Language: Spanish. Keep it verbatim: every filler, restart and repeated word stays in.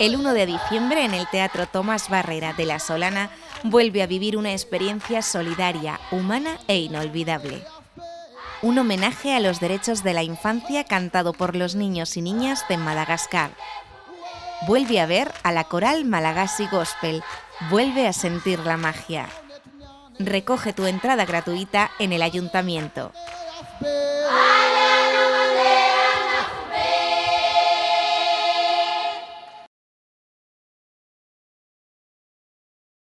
El uno de diciembre, en el Teatro Tomás Barrera de La Solana, vuelve a vivir una experiencia solidaria, humana e inolvidable. Un homenaje a los derechos de la infancia cantado por los niños y niñas de Madagascar. Vuelve a ver a la coral Malagasy Gospel. Vuelve a sentir la magia. Recoge tu entrada gratuita en el Ayuntamiento.